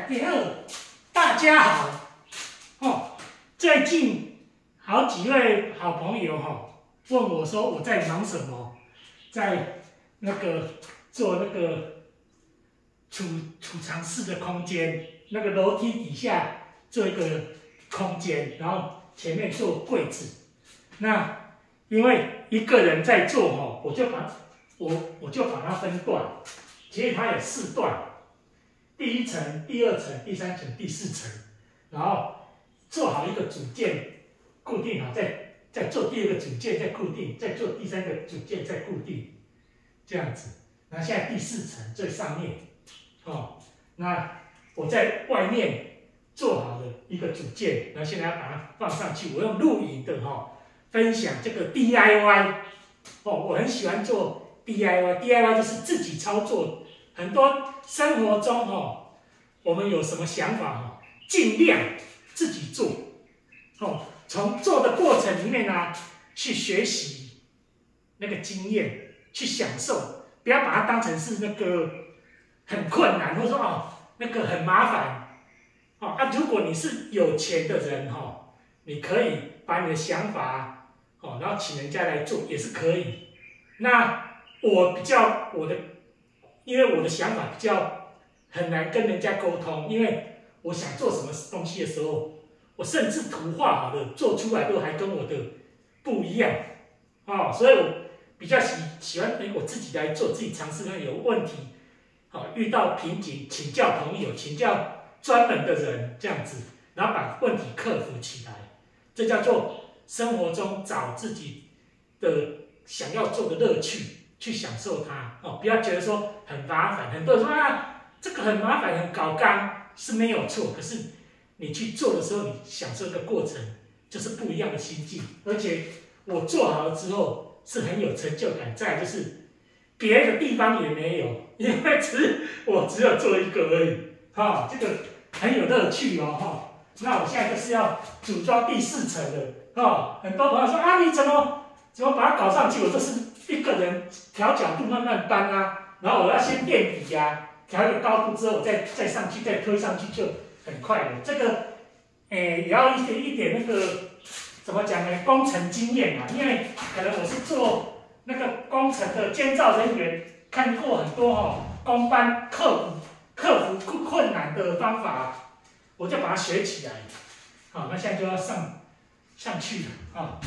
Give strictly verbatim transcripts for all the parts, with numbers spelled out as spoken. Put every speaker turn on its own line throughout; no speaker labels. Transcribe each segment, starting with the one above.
第二，大家好，哦，最近好几位好朋友哈、哦、问我说我在忙什么，在那个做那个储储藏室的空间，那个楼梯底下做一个空间，然后前面做柜子。那因为一个人在做哈，我就把我我就把它分段，其实它有四段。 第一层、第二层、第三层、第四层，然后做好一个组件，固定好，再再做第二个组件，再固定，再做第三个组件，再固定，这样子。那现在第四层最上面，哦，那我在外面做好了一个组件，然后现在要把它放上去。我用录影的哈、哦，分享这个 D I Y， 哦，我很喜欢做 D I Y，D I Y 就是自己操作。 很多生活中哦，我们有什么想法哦，尽量自己做哦。从做的过程里面呢，去学习那个经验，去享受，不要把它当成是那个很困难，或者说哦那个很麻烦哦。啊，如果你是有钱的人哈、哦，你可以把你的想法哦，然后请人家来做也是可以。那我比较我的。 因为我的想法比较很难跟人家沟通，因为我想做什么东西的时候，我甚至图画好的做出来都还跟我的不一样，哦，所以我比较喜喜欢哎我自己来做，自己尝试看有问题，哦，遇到瓶颈请教朋友，请教专门的人这样子，然后把问题克服起来，这叫做生活中找自己的想要做的乐趣。 去享受它哦，不要觉得说很麻烦。很多人说啊，这个很麻烦，很搞纲是没有错。可是你去做的时候，你享受的过程就是不一样的心境。而且我做好了之后是很有成就感。再来就是别的地方也没有，因为只我只有做一个而已。哈、哦，这个很有乐趣哦。哈、哦，那我现在就是要组装第四层了。哦，很多朋友说啊，你怎么怎么把它搞上去？我这是。 一个人调角度慢慢搬啊，然后我要先垫底呀、啊，调一个高度之后，我再再上去，再推上去就很快了。这个，诶，也要一点一点那个怎么讲呢？工程经验嘛，因为可能我是做那个工程的监造人员，看过很多哦，工班克服克服困难的方法，我就把它学起来。好，那现在就要上上去了啊。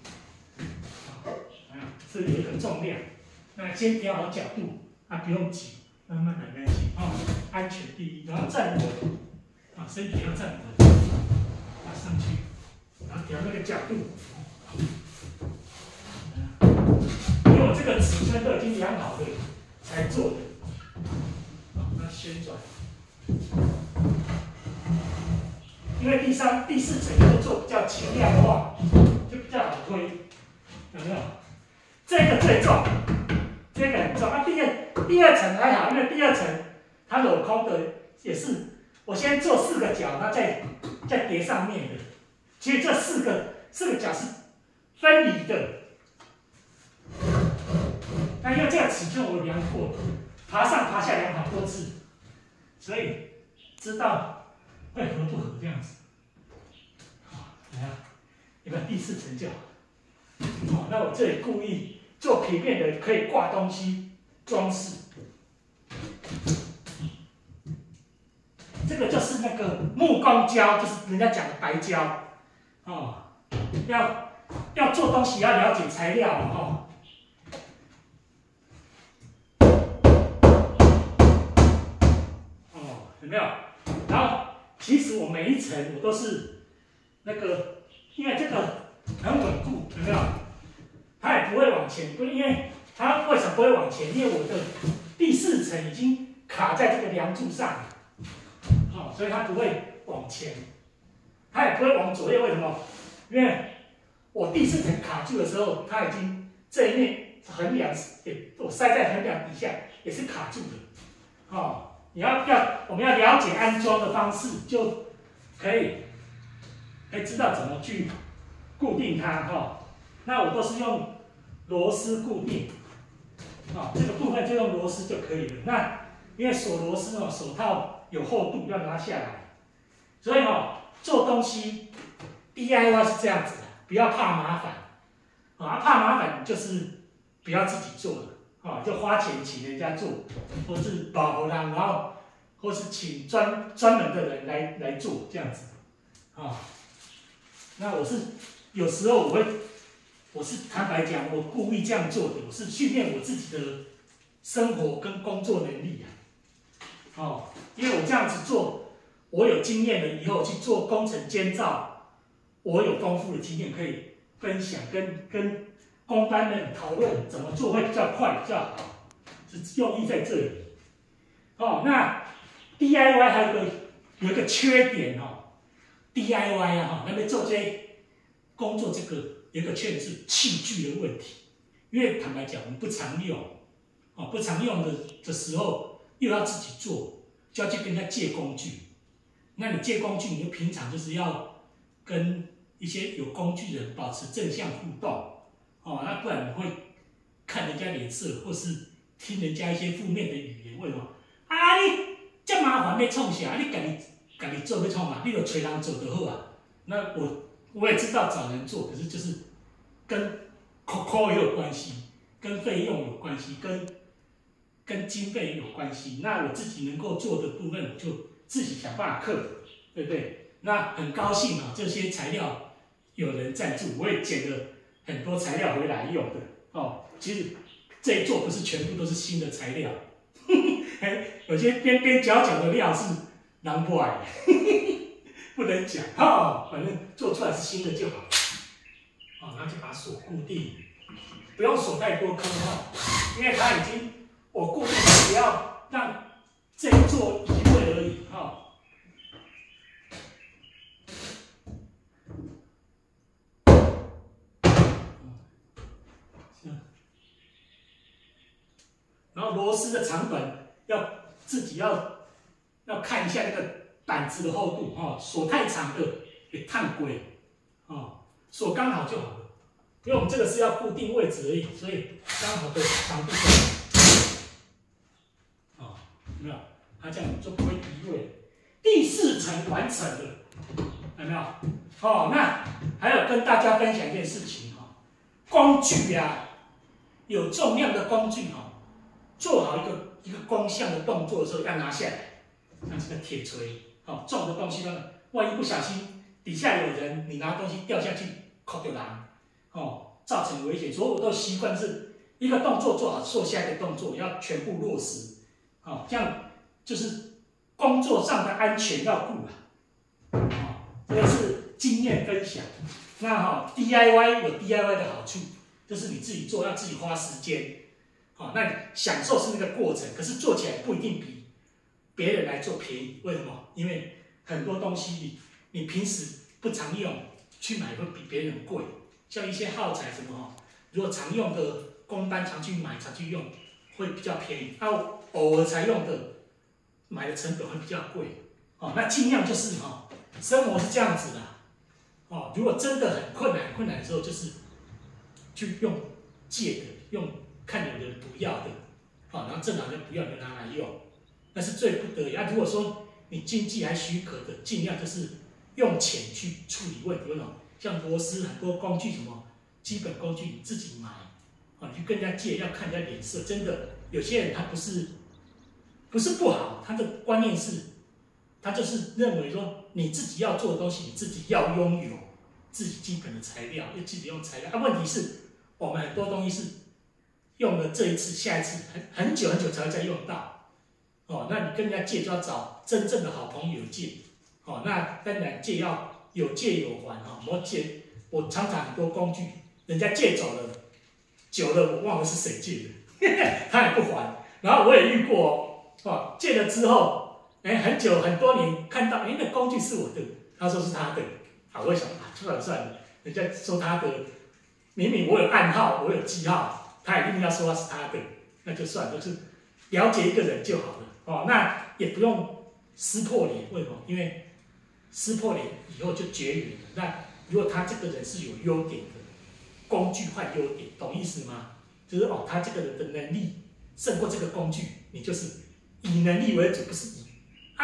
这里有一个重量，那先调好角度，啊，不用急，慢慢来，没关系哦，安全第一，然后站稳，啊，身体要站稳，啊，上去，然后调那个角度，因为我这个尺寸都已经量好了才做的，啊，那旋转，因为第三、第四层就做比较轻量化，就比较好推，有没有？ 这个最重，这个很重啊。第二第二层还好，因为第二层它镂空的也是，我先做四个角，然后再再叠上面的。其实这四个四个角是分离的。那因为这个尺寸我量过，爬上爬下量好多次，所以知道会合不合这样子。好，怎样？你看第四层就好。好，那我这里故意。 做平面的可以挂东西装饰，这个就是那个木工胶，就是人家讲的白胶，哦，要要做东西要了解材料哦。哦，有没有？然后其实我每一层我都是那个，因为这个很稳固，有没有？ 它也不会往前，不，因为它为什么不会往前？因为我的第四层已经卡在这个梁柱上，好、哦，所以它不会往前，它也不会往左右。为什么？因为我第四层卡住的时候，它已经这一面横梁也我塞在横梁底下，也是卡住的。哦，你要要我们要了解安装的方式，就可以可以知道怎么去固定它哈、哦。那我都是用。 螺丝固定，啊、哦，这个部分就用螺丝就可以了。那因为锁螺丝哦，手套有厚度要拿下来。所以哦，做东西 D I Y 是这样子的，不要怕麻烦。啊，怕麻烦就是不要自己做了，啊，就花钱请人家做，或是保护他，然后或是请专专门的人来来做这样子。啊，那我是有时候我会，我是坦白讲，我故意这样做的，我是训练我自己的生活跟工作能力啊。哦，因为我这样子做，我有经验了以后去做工程监造，我有丰富的经验可以分享，跟跟工班们讨论怎么做会比较快比较好，是用意在这里。哦，那 D I Y 还有个有一个缺点哦。D I Y 啊，哈，那边做这些工作，这个有一个缺点是器具的问题，因为坦白讲，我们不常用，哦，不常用的的时候，又要自己做，就要去跟人家借工具。那你借工具，你就平常就是要跟一些有工具的人保持正向互动，哦，那不然你会看人家脸色，或是听人家一些负面的语言，为什么？啊，你这麻烦要创啥？你家己。家己做要创嘛，你就找人做就好啊。那我我也知道找人做，可是就是跟 coco 也有关系，跟费用有关系，跟跟经费有关系。那我自己能够做的部分，我就自己想办法克服，对不对？那很高兴啊，这些材料有人赞助，我也捡了很多材料回来用的哦。其实这一座不是全部都是新的材料，有些边边角角的料是。难怪，不能讲哦，反正做出来是新的就好。哦，然后就把锁固定，不用锁太多坑哦，因为它已经我固定了，只要让这一座移位而已哈。然后螺丝的长短要自己要。要看一下那个板子的厚度哈，锁太长的也烫鬼啊，锁刚好就好了。因为我们这个是要固定位置而已，所以刚好的长度就好。啊，有没有？它这样就不会移位。第四层完成了，有没有？哦，那还有跟大家分享一件事情哈，工具呀、啊，有重量的工具哈，做好一个一个弓向的动作的时候要拿下来。像这个铁锤，哦，重的东西呢，万一不小心底下有人，你拿东西掉下去，扣到人，哦，造成危险。所以我都习惯是一个动作做好，做下一个动作要全部落实，哦，这样就是工作上的安全要顾啊，哦，这个是经验分享。那哈、哦、D I Y 有 D I Y 的好处，就是你自己做要自己花时间，好、哦，那你享受是那个过程，可是做起来不一定比。别人来做便宜，为什么？因为很多东西你你平时不常用，去买会比别人贵。像一些耗材什么哈，如果常用的工班常去买常去用，会比较便宜。那偶尔才用的，买的成本会比较贵。哦，那尽量就是哈，生活是这样子的。哦，如果真的很困难困难的时候，就是去用借的，用看有人不要的，好，然后正好就不要就拿来用。那是最不得已啊！如果说你经济还许可的，尽量就是用钱去处理问题。那种像螺丝很多工具什么基本工具你自己买，啊，你去跟人家借要看人家脸色。真的，有些人他不是不是不好，他的观念是，他就是认为说你自己要做的东西，你自己要拥有自己基本的材料，要自己用材料。啊，问题是，我们很多东西是用了这一次，下一次很很久很久才会再用到。哦，那你跟人家借就要找真正的好朋友借，哦，那当然借要有借有还哈。我借，我常常很多工具，人家借走了，久了我忘了是谁借的，他也不还。然后我也遇过哦，借了之后，哎，很久很多年看到，哎，那工具是我的，他说是他的，好，我想啊，算了算了，人家说他的，明明我有暗号，我有记号，他一定要说是他的，那就算了，就是了解一个人就好了。哦，那也不用撕破脸，为什么？因为撕破脸以后就绝缘了。那如果他这个人是有优点的，工具换优点，懂意思吗？就是哦，他这个人的能力胜过这个工具，你就是以能力为主，不是以啊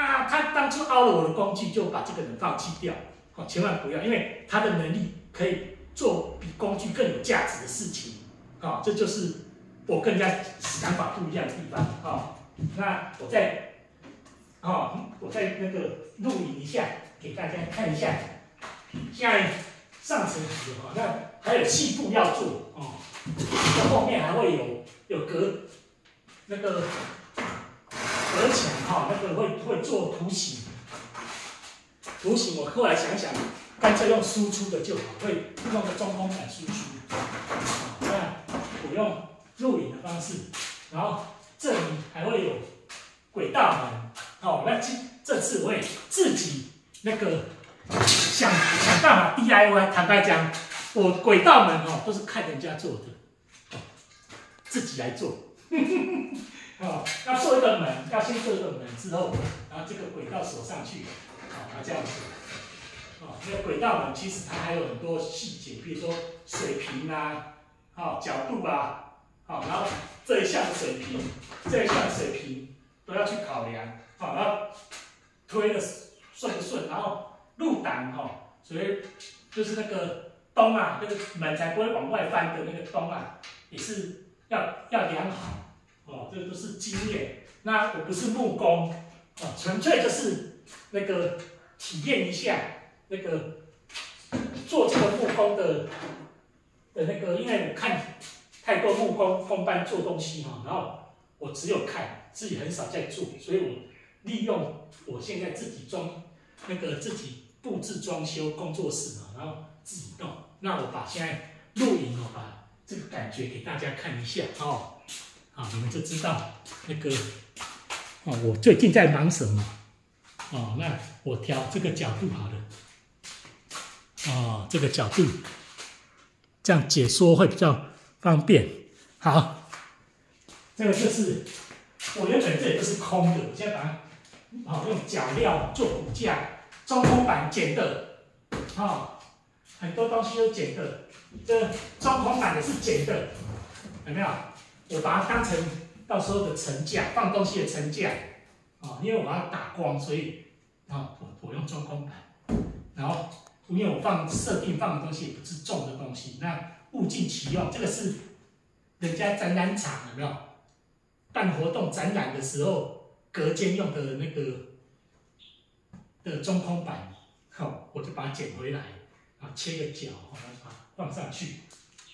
啊，他当初凹了我的工具，就把这个人放弃掉，哦，千万不要，因为他的能力可以做比工具更有价值的事情，哦，这就是我跟人家想法不一样的地方，哦，那我再，哦，我再那个录影一下，给大家看一下，现在上层纸哈，那还有细部要做哦，这后面还会有有隔那个。隔墙哈，那个会会做图形，图形我后来想想，干脆用输出的就好，会用个中空板输出。那我用录影的方式，然后这里还会有轨道门，哦，那这这次我会自己那个想想办法 D I Y。坦白讲，我轨道门哦都是看人家做的，自己来做。哦，要做一个门，要先做一个门之后，然后这个轨道锁上去，哦，然后这样子。哦，那个轨道门其实它还有很多细节，比如说水平啊，哦，角度啊，哦，然后这一项水平，这一项水平都要去考量，哦，然后推的顺不顺，然后入档哈，所以就是那个咚啊，那个门才不会往外翻的那个咚啊，也是要要量好。哦，这都是经验。那我不是木工，哦，纯粹就是那个体验一下那个做这个木工的的那个，因为我看太多木工工班做东西哈，然后我只有看，自己很少在做，所以我利用我现在自己装那个自己布置装修工作室嘛，然后自己弄。那我把现在录影哦，把这个感觉给大家看一下哦。啊，你们就知道那个哦，我最近在忙什么哦？那我调这个角度好了，哦，这个角度，这样解说会比较方便。好，这个就是我原本这里都是空的，我现在把它哦用脚料做骨架，中空板剪的，哦，很多东西都剪的，这中空板也是剪的，有没有？我把它当成到时候的层架，放东西的层架，啊，因为我把它打光，所以啊，我我用中空板，然后因为我放设定放的东西也不是重的东西，那物尽其用，这个是人家展览场有没有办活动展览的时候隔间用的那个的中空板，好，我就把它捡回来，啊，切个角，然后把它放上去。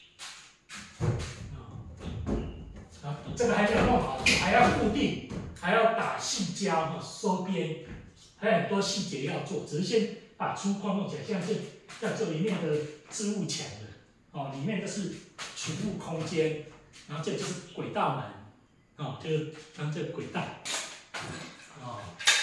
这个还没有弄好，还要固定，还要打细胶、收边，还有很多细节要做。只是先把粗框弄起来，像这像这里面的置物墙的，哦，里面就是储物空间，然后这就是轨道门，哦，就是像这个轨道，哦，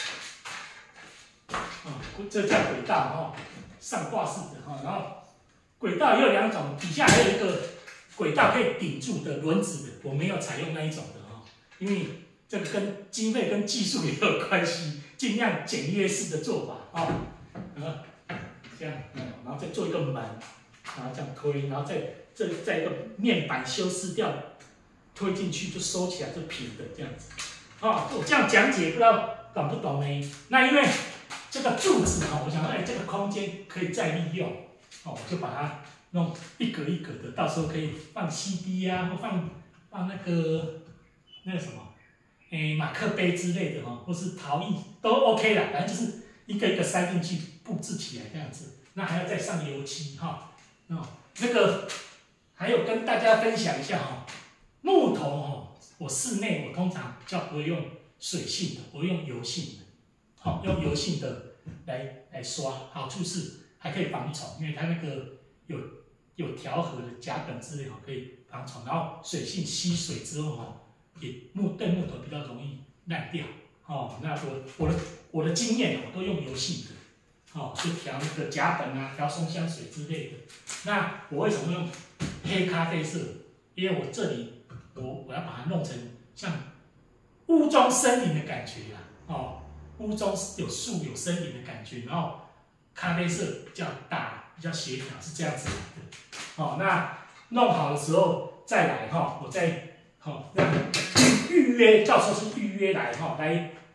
哦，这叫轨道哦，上挂式的哈，然后轨道也有两种，底下还有一个。轨道可以顶住的轮子的，我没有采用那一种的哈，因为这个跟经费跟技术也有关系，尽量简约式的做法啊，然后这样，然后再做一个门，然后这样推，然后再这再一个面板修饰掉，推进去就收起来就平的这样子，啊，我这样讲解不知道懂不懂呢？那因为这个柱子哈，我想哎这个空间可以再利用，哦，我就把它。弄一格一格的，到时候可以放 C D 啊，或放放那个那个什么，诶、欸、马克杯之类的哈，或是陶艺都 OK 啦，反正就是一个一个塞进去布置起来这样子。那还要再上油漆哈，哦，那个还有跟大家分享一下哈，木头哈，我室内我通常比较不会用水性的，我会用油性的，好，用油性的来来刷，好处是还可以防虫，因为它那个有。有调和的甲苯之类可以防虫，然后水性吸水之后哈，也木对木头比较容易烂掉哦。那我我的我的经验我都用油性的，哦，就调那个甲苯啊，调松香水之类的。那我为什么用黑咖啡色？因为我这里我我要把它弄成像屋中森林的感觉啦，哦，屋中有树有森林的感觉，然后咖啡色比较大，比较协调，是这样子来的。好，那弄好的时候再来哈，我再好让预约，到时候是预约来哈，来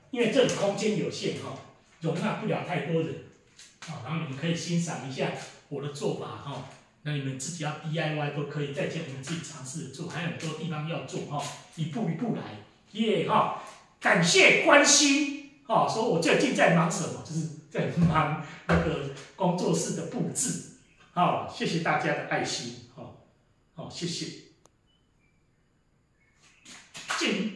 因为这里空间有限哈、哦，容纳不了太多人，啊、哦，然后你们可以欣赏一下我的做法哈、哦。那你们自己要 D I Y 都可以，在家你们自己尝试做，还有很多地方要做哈、哦，一步一步来，耶、yeah, 哈、哦！感谢关心，哈、哦，说我最近在忙什么，就是在忙那个工作室的布置，好、哦，谢谢大家的爱心，好、哦，好、哦，谢谢，敬。